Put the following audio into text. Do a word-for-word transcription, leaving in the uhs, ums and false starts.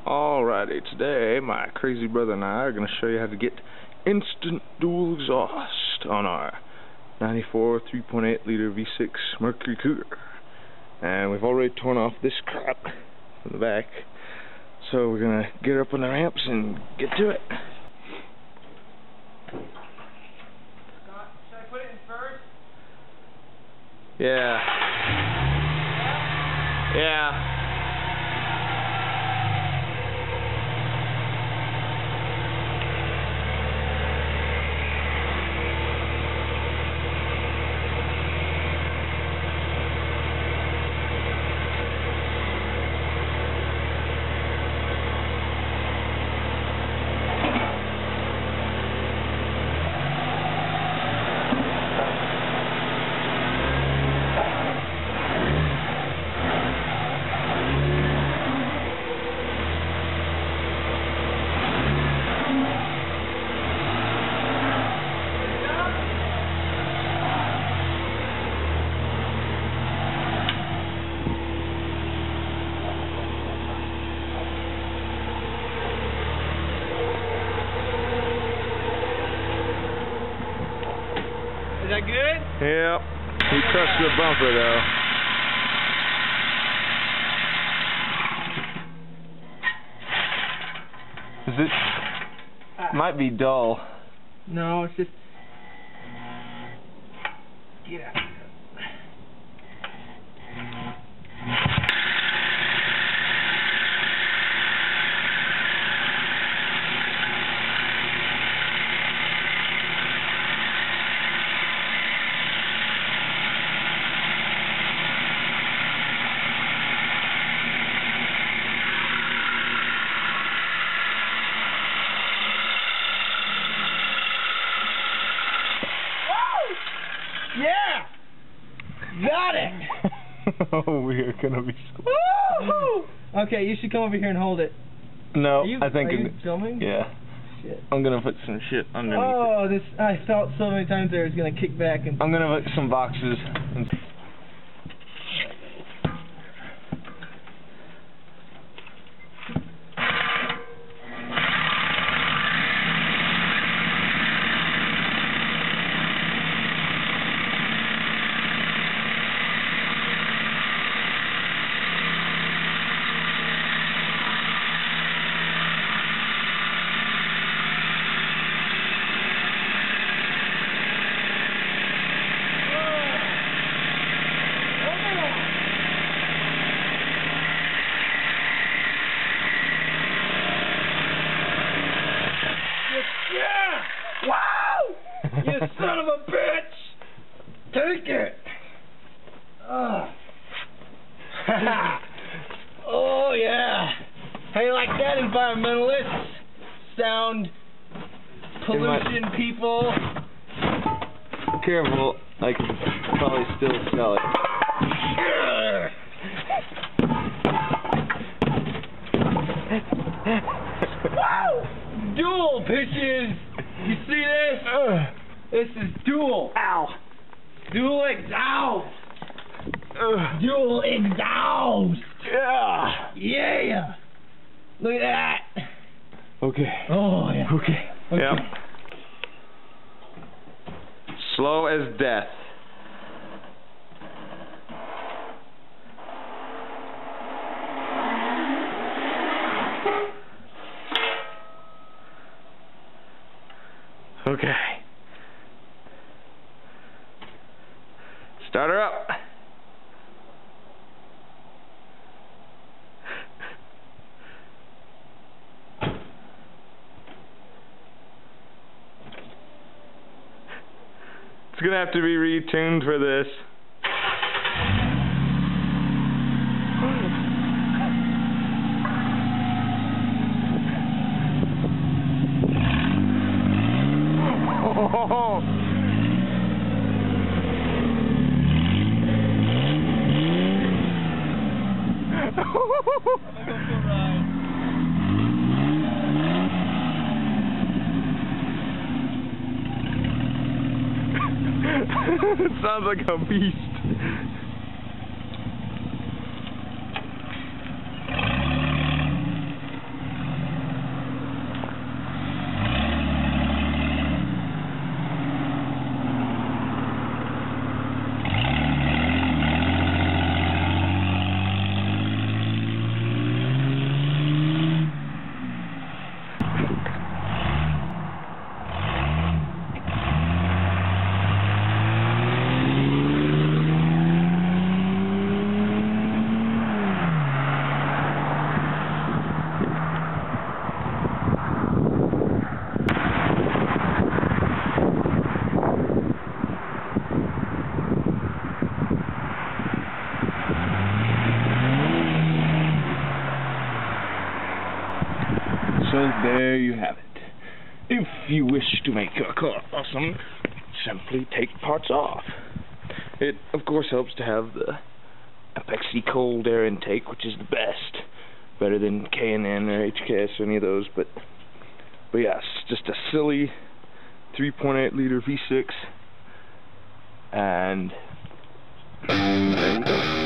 Alrighty, today my crazy brother and I are going to show you how to get instant dual exhaust on our ninety-four three point eight liter V six Mercury Cougar. And we've already torn off this crap from the back, so we're going to get her up on the ramps and get to it. Should I put it in first? Yeah. Yeah. Is that good? Yep. He crushed the bumper though. Is it? Ah. Might be dull. No, it's just. Get out. Yeah! Got it! Oh, we are gonna be so... Okay, you should come over here and hold it. No, you, I think... Are you it, filming? Yeah. Shit. I'm gonna put some shit underneath Oh, it. this... I felt so many times there it was gonna kick back and... I'm gonna put some boxes and... Yeah! Wow! You son of a bitch! Take it! Oh, oh yeah! How you like that, environmentalists? Sound pollution people? Careful, I can probably still smell it. Wow! Dual pitches! You see this? Uh, this is dual. Ow! Dual exhaust! Uh, dual exhaust! Yeah! Yeah! Look at that! Okay. Oh, yeah. Okay. Okay. Yep. Slow as death. Okay. Start her up. It's gonna have to be retuned for this. Oh. It sounds like a beast. So there you have it. If you wish to make your car awesome, simply take parts off. It, of course, helps to have the Apexi cold air intake, which is the best. Better than K and N or H K S or any of those, but but yeah, it's just a silly three point eight liter V six, and there you go.